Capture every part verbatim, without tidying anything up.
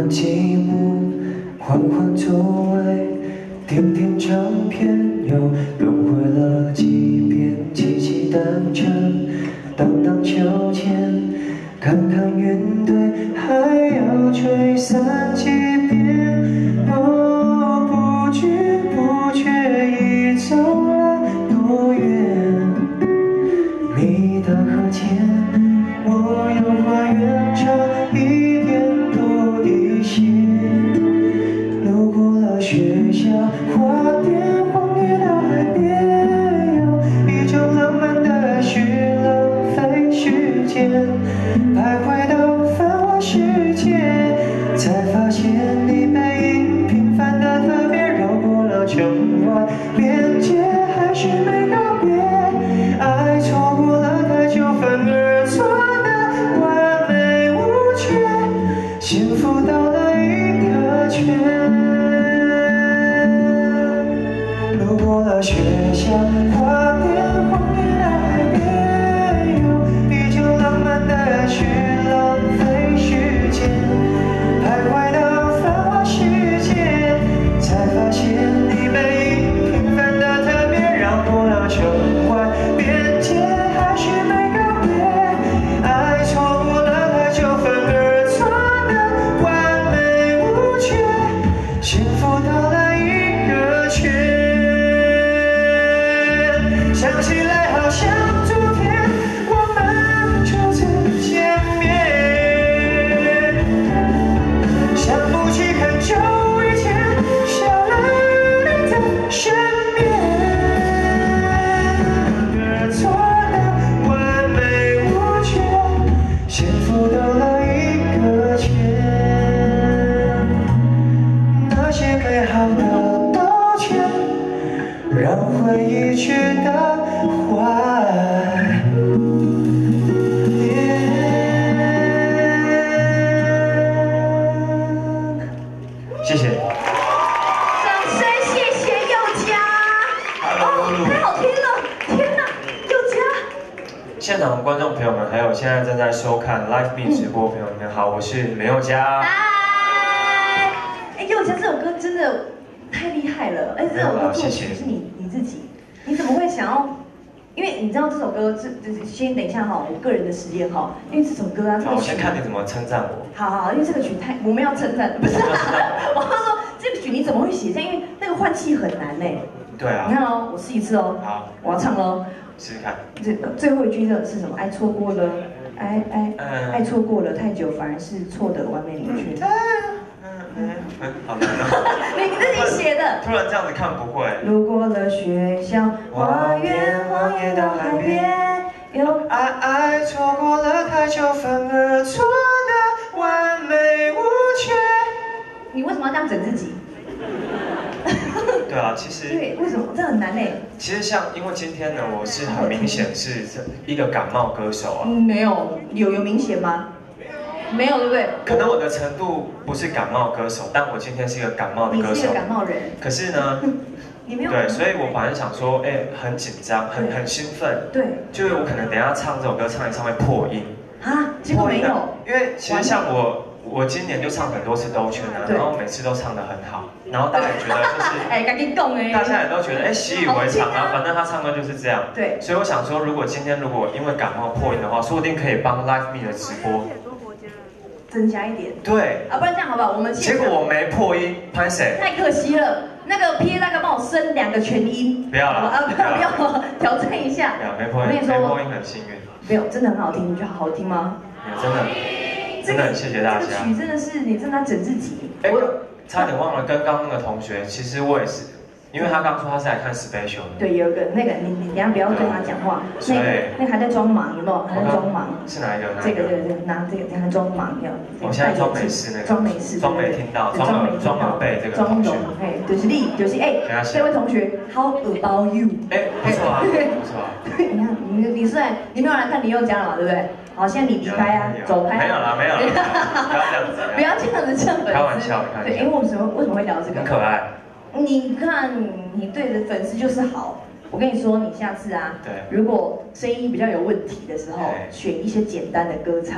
积木，缓缓周围，听听唱片，又轮回了几遍，凄凄单程，荡荡秋千，看看云堆，还要吹散几遍。哦，不知不觉已走了多远，你的和弦，我又还原差一点多一些。路过了学校，花店，荒野到海边，有一种浪漫的虚浪费时间，徘徊到繁华世界，才发现你背影平凡的特别，绕过了城外边界，还是没告别，爱错过了太久，反而错的完美无缺，幸福到了一个圈。路过了学校，花店，荒野到海边，有一种浪漫的虚浪费时间，徘徊到繁华世界，才发现你背影平凡的特别，绕过了城外边界，还是没告别，爱错过了太久，反而错的完美无缺，幸福到了一个圈。想起来好像昨天，我们就曾见面，想不起很久以前，少了你的身边，而错的完美无缺，幸福到了一个圈。那些美好的道歉，让回忆去的坏。谢谢。 掌声谢谢宥嘉。哦，太好听了！天哪，宥嘉。 现场的观众朋友们，还有现在正在收看 Live Me 直播的朋友们，好，我是梅宥嘉。 嗨，哎，宥嘉这首歌真的太厉害了！哎，这首歌作曲是你你自己，你怎么会想要？因为你知道这首歌，这这先等一下哈，我个人的实验哈，因为这首歌啊，这好，我个曲， 先看你怎么称赞我。 好好，因为这个曲太，我们要称赞，不是，我要说这个曲你怎么会写这样？因为那个换气很难呢。 对啊。 你看哦，我试一次哦。 好， 我要唱喽。 试试看。 这最后一句这是什么？爱错过了，爱爱爱错过了太久，反而是错的完美无缺。 嗯嗯，好难哦。 你自己写的。 突然这样子看不会。 路过了学校，花园，荒野到海边，有爱爱错过了太久，反而错的完美无缺。 你为什么要这样整自己？ 对啊，其实对，为什么这很难呢？ 其实像，因为今天呢，我是很明显是一个感冒歌手啊。 嗯，没有，有有明显吗？没有，对不对？ 可能我的程度不是感冒歌手，但我今天是一个感冒的歌手。 你是一个感冒人。 可是呢， 你没有。 对，所以我本来想说，哎，很紧张，很很兴奋。 对。 就是我可能等一下唱这首歌，唱一唱会破音。 啊，结果没有。 因为其实像我。我今年就唱很多次兜圈啊，然后每次都唱得很好，然后大家也觉得就是， 哎，赶紧动哎， 大家也都觉得哎习以为常啊，反正他唱歌就是这样。 对， 所以我想说，如果今天如果因为感冒破音的话，说不定可以帮 Live Me 的直播增加一点。 对， 啊，不然这样好不好？我们结果我没破音，拍谁？ 太可惜了。那个 P A 大哥帮我升两个全音。 不要了， 啊，不要不要，挑战一下。 没有没破音，没破音很幸运。 没有，真的很好听，你觉得好听吗？ 真的。真的很谢谢大家。 这个曲真的是你真的整自己。 哎，差点忘了跟刚刚那个同学，其实我也是，因为他刚说他是来看 special 的。 对，有一个那个你你等下不要跟他讲话，那个那个还在装忙，有没有？还在装忙。 是哪一个？ 这个这个这个拿这个这个装忙要。 我现在装没事那个。 装没事。 装没听到。装没装没背这个。 装聋，哎，就是你，就是哎，这位同学 ，How about you？ 哎，不错啊，不错啊。 你看你你是来你没有来看林宥嘉了嘛，对不对？好，现在你离开啊，走开。 没有啦，没有啦，不要这样子。 不要这样子蹭粉丝。 开玩笑，开玩笑。 对，因为我们什么为什么会聊这个？ 很可爱。 你看，你对着粉丝就是好。我跟你说，你下次啊， 对， 如果声音比较有问题的时候，选一些简单的歌唱，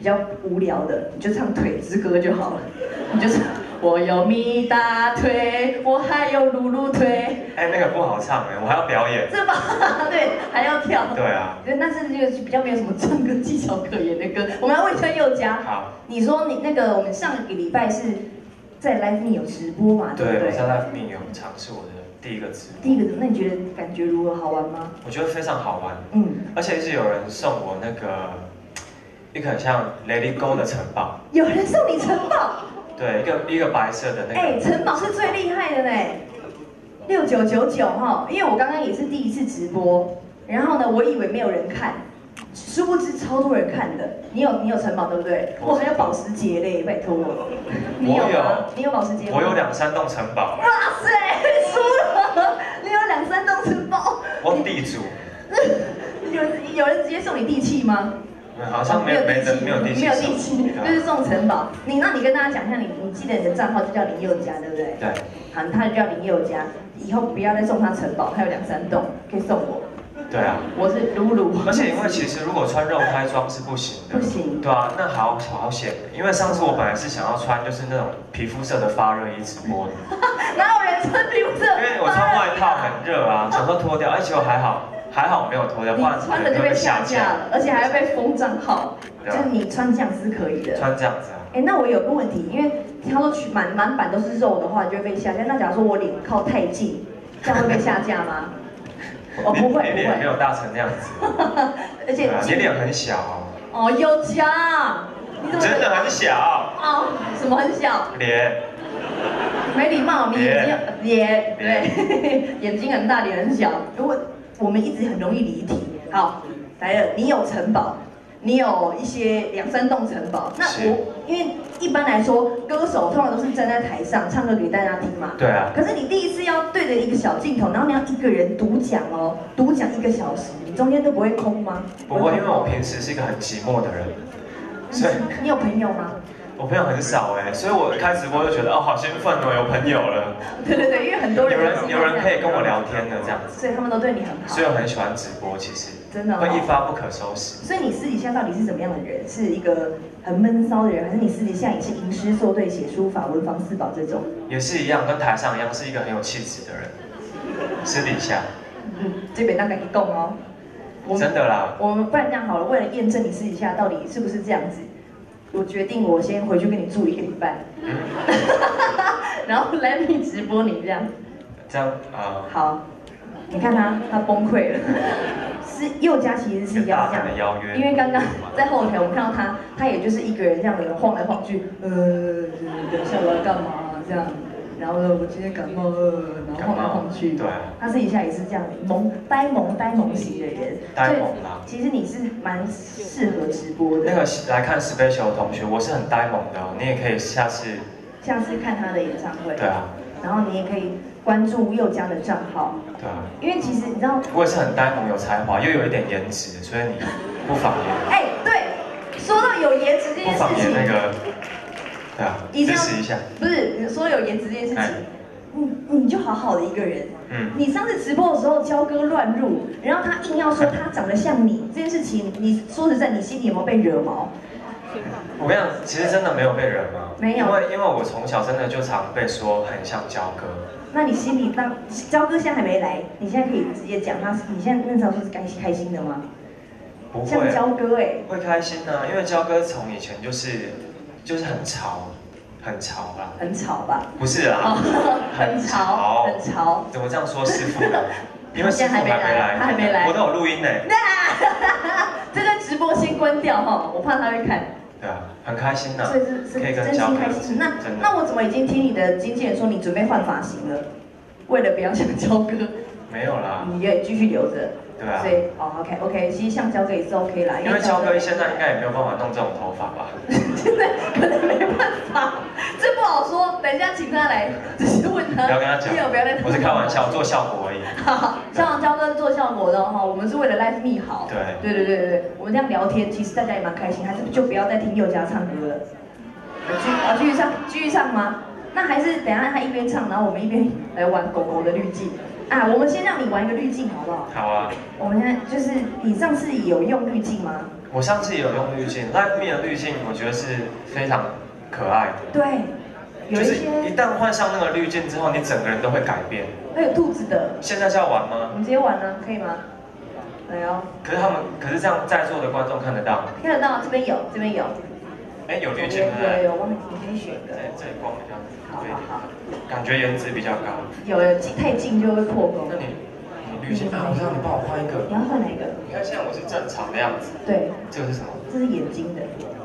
比较无聊的，你就唱腿之歌就好了，你就唱我有米大腿，我还有露露腿。 哎，那个不好唱哎，我还要表演。 是吧？对，还要跳。 对啊。 那是这个比较没有什么唱歌技巧可言的歌。我们来问一下佑嘉。 好。 你说你那个我们上个礼拜是在 Live Me 有直播嘛？对不对？ 对，我在 Live Me 有尝试我的第一个直播。 第一个，那你觉得感觉如何？好玩吗？ 我觉得非常好玩。 嗯。 而且是有人送我那个一个很像 Let It Go 的城堡。 有人送你城堡？ 对，一个一个白色的那个。 哎，城堡是最厉害的呢，六九九九哈，因为我刚刚也是第一次直播，然后呢，我以为没有人看，殊不知超多人看的。你有你有城堡对不对？我还有保时捷嘞，拜托我。你有吗？你有保时捷吗？ 我有两三栋城堡。 哇塞，输了！你有两三栋城堡。 我地主。 有人有人直接送你地契吗？ 好像没有没有没有地契， 没有地契，就是送城堡。你那你跟大家讲一下，你你记得你的账号就叫林宥嘉，对不对？ 对。 好，他就叫林宥嘉，以后不要再送他城堡，他有两三栋可以送我。 对啊。 我是露露。 而且因为其实如果穿肉胎装是不行的。 不行。 对啊，那好好险，因为上次我本来是想要穿就是那种皮肤色的发热衣直播的。 哪有人穿皮肤色？ 因为我穿外套很热啊，想说脱掉，而且我还好。还好没有脱掉，不然穿了就被下架了，而且还要被封账号。就是你穿这样是可以的。 穿这样子啊。 哎，那我有个问题，因为他说满满版都是肉的话，就会被下架。那假如说我脸靠太近，这样会被下架吗？我不会， 你脸没有大成那样子。 而且你脸很小。 哦，宥嘉， 你怎么真的很小？ 哦，什么很小？ 脸。 没礼貌，你眼睛脸对，眼睛很大，脸很小。如果我们一直很容易离题。好，来了，你有城堡，你有一些两三栋城堡。那我因为一般来说，歌手通常都是站在台上唱歌给大家听嘛。 对啊。 可是你第一次要对着一个小镜头，然后你要一个人独讲哦，独讲一个小时，你中间都不会空吗？ 不会，因为我平时是一个很寂寞的人，所以你有朋友吗？ 我朋友很少哎，所以我开直播就觉得哦，好兴奋哦，有朋友了。 对对对，因为很多人有人有人可以跟我聊天的这样子， 所以他们都对你很好。 所以我很喜欢直播，其实真的会一发不可收拾。 所以你私底下到底是怎么样的人？是一个很闷骚的人，还是你私底下也是吟诗作对、写书法、文房四宝这种？ 也是一样，跟台上一样，是一个很有气质的人。私底下， 嗯，这边大概一动哦。 真的啦。 我们不然这样好了，为了验证你私底下到底是不是这样子。我决定，我先回去跟你住一个礼拜，嗯、然后来你直播你这样， 这样啊，呃、 好，你看他，他崩溃了。是宥嘉其实是一样这样， 邀约， 因为刚刚在后台我们看到他，他也就是一个人这样的晃来晃去，呃，等一下我要干嘛这样。然后呢，我今天感冒了，然后晃来晃去。 对。 他私底下也是这样萌呆萌呆萌型的人。 呆萌啦。 其实你是蛮适合直播的。 那个来看 special 的同学，我是很呆萌的哦，你也可以下次。 下次看他的演唱会。 对啊。 然后你也可以关注宥嘉的账号。 对啊。 因为其实你知道。 我也是很呆萌有才华，又有一点颜值，所以你不妨也。 哎，对，说到有颜值这件事情。 不妨也那个。对啊，支持一下。 不是，你说有颜值这件事情，你你就好好的一个人。嗯。你上次直播的时候，焦哥乱入，然后他硬要说他长得像你，这件事情，你说实在，你心里有没有被惹毛？ 我跟你讲，其实真的没有被惹毛。 没有。 因为因为我从小真的就常被说很像焦哥。 那你心里当焦哥现在还没来，你现在可以直接讲他，你现在那时候是开开心的吗？ 不会。 像焦哥哎。 会开心啊，因为焦哥从以前就是。就是很潮，很潮啦。 很吵吧？ 不是啊， 很潮，很潮。 怎么这样说师傅呢？因为师傅还没来， 他还没来， 我都有录音呢。 这个直播先关掉哈，我怕他会看。 对啊，很开心呐。 所以是是真心开心。那那我怎么已经听你的经纪人说你准备换发型了？为了不要像焦哥。 没有啦。 你也继续留着。 对啊， 所以哦 ，OK OK，其实像焦哥也是 OK 啦， 因为焦哥现在应该也没有办法弄这种头发吧？ 现在可能没办法，这不好说。等一下请他来，只是问他。 不要跟他讲， 不要跟他。 我是开玩笑，做效果而已。 好，像焦哥是做效果的哈，我们是为了 Live Me 好。 对对对对对对，我们这样聊天，其实大家也蛮开心，还是就不要再听宥嘉唱歌了。继啊继续唱，继续唱吗？那还是等一下他一边唱，然后我们一边来玩狗狗的滤镜。啊，我们先让你玩一个滤镜好不好？ 好啊。 我们现在就是你上次有用滤镜吗？ 我上次也有用滤镜 ，Live Me 的滤镜我觉得是非常可爱的。 对，有就是一些一旦换上那个滤镜之后，你整个人都会改变。 还有兔子的， 现在是要玩我吗？ 们直接玩呢，可以吗？来哦， 可是他们，可是这样在座的观众看得到。 看得到，这边有，这边有。 哎，有滤镜有对不对？ 有有，我们你可以选一个。 哎，这里光比较好好好。 感觉颜值比较高。 有有，太近就会破功。 那你你滤镜啊，我让你帮我换一个。 你要换哪一个？ 你看现在我是正常的样子。 对。 这个是什么？ 这是眼睛的。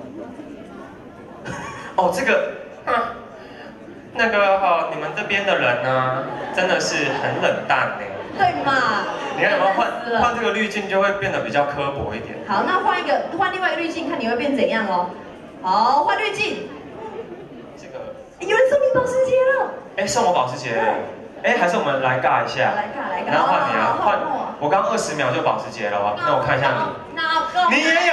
哦，这个，嗯，那个哈，你们这边的人呢，真的是很冷淡呢。 对嘛？ 你看有没有换换这个滤镜就会变得比较刻薄一点。 好，那换一个，换另外一个滤镜，看你会变怎样哦。好，换滤镜。 这个。 有人送你保时捷了。 哎，送我保时捷。哎，还是我们来尬一下。 来尬来尬。 然后换你啊，换我刚二十秒就保时捷了哦，那我看一下你。 哪个？ 你也有。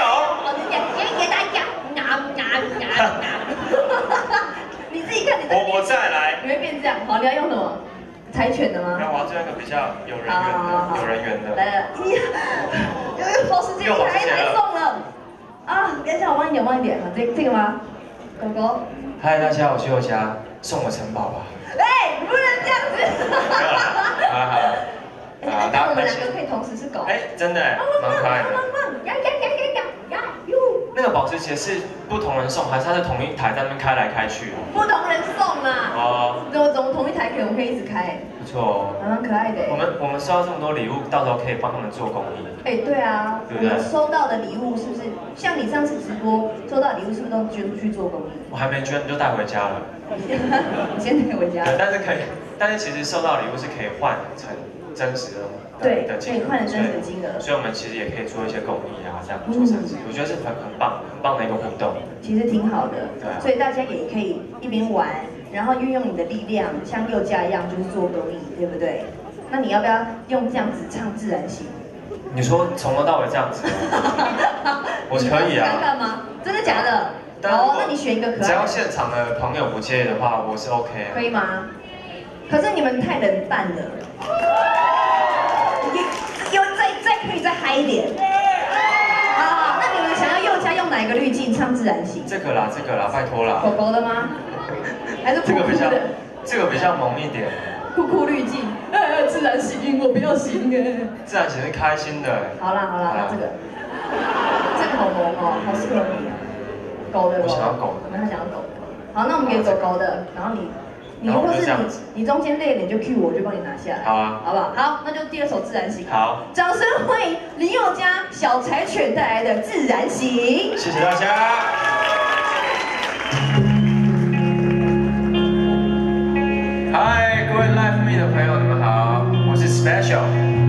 你自己看你的。 我我再来。 你会变这样，好，你要用什么？柴犬的吗？ 那我要做一个比较有人缘的，有人缘的。 来了，有有保时捷，还来送了。啊，等一下，我慢一点，慢一点。好，这这个吗？狗狗。 嗨，大家，我是佑嘉，送我城堡吧。 哎，不能这样子。 没有了，好了好了。 啊，那我们两个可以同时是狗。 哎，真的，蛮可爱的。 呀呀呀呀呀呀哟！ 那个保时捷是不同人送，还是它是同一台在那边开来开去？ 不同人送啦。哦。怎么怎么同一台可以，我们可以一直开。 不错哦。 蛮可爱的。 我们我们收到这么多礼物，到时候可以帮他们做公益。 哎，对啊。我们收到的礼物是不是像你上次直播收到礼物，是不是都捐出去做公益？ 我还没捐，你就带回家了。 你先带回家。 对，但是可以，但是其实收到礼物是可以换成真实的。 对，可以换成真实的金额， 所以我们其实也可以做一些公益啊，这样做善事，我觉得是很很棒、很棒的一个互动。 其实挺好的， 对啊。 所以大家也可以一边玩，然后运用你的力量，像佑嘉一样，就是做公益，对不对？那你要不要用这样子唱自然醒？ 你说从头到尾这样子，我可以啊。 看看吗？真的假的？好，那你选一个可爱的。 只要现场的朋友不介意的话，我是 OK 啊。 可以吗？可是你们太冷淡了。又再再可以再嗨一点，好，那你们想要佑嘉用哪一个滤镜唱自然醒？ 这个啦，这个啦，拜托啦。 狗狗的吗？还是酷酷的？ 这个比较萌一点。 酷酷滤镜，呃，自然醒，我不要醒哎。 自然醒是开心的。 好啦好啦，那这个，这个好萌哦，好适合你。狗的。 我想要狗的。 他想要狗的。好，那我们给狗狗的，然后你。你或是你，你中间累一点就 cue 我，就帮你拿下来。 好啊， 好不好？好，那就第二首《自然醒》。 好， 掌声欢迎林宥嘉小柴犬带来的《自然醒》。 谢谢大家。嗨，各位 Live Me 的朋友，你们好，我是 Special。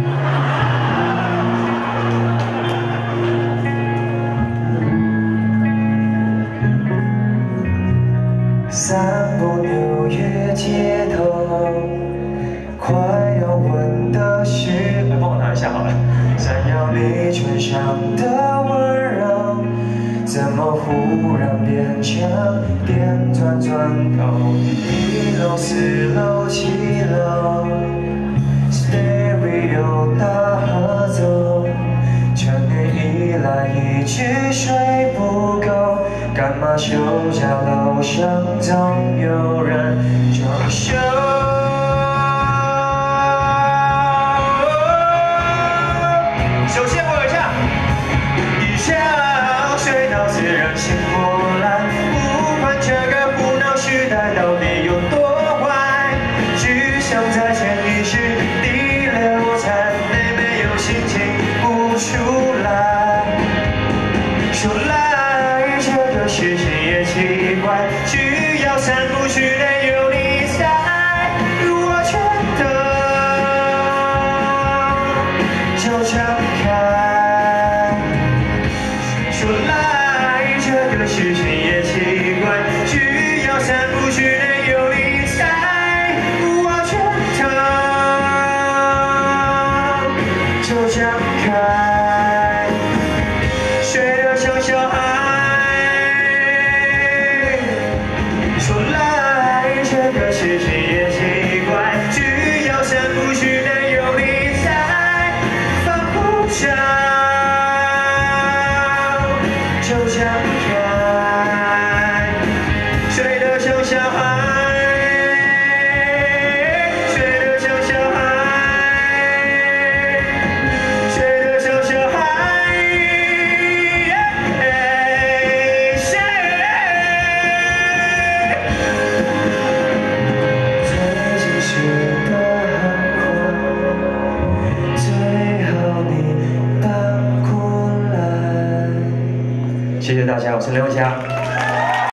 散步纽约街头，快要吻的时候， 来帮我拿一下好了。 闪耀你唇上的温柔，怎么忽然变成电转转头？一楼、四楼、七楼 ，Stereo 大合奏，成年以来一直睡不够。干嘛休假楼上总有人装修？首先我唱，一觉睡到自然醒过来，不管这个胡闹时代到底有多坏，只想在潜意识里流残，妹妹有心情不出来，说来。事情也奇怪，只要散步时内有你在，我觉得就敞开。说来这个事情也奇怪，只要散步时内有你在，我觉得就敞开。睡得像小孩。说来大家，我是刘嘉。